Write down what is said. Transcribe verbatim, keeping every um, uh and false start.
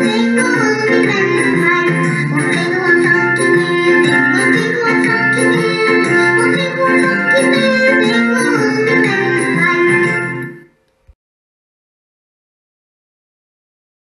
Hãy subscribe cho kênh Ghiền Mì Gõ để không bỏ lỡ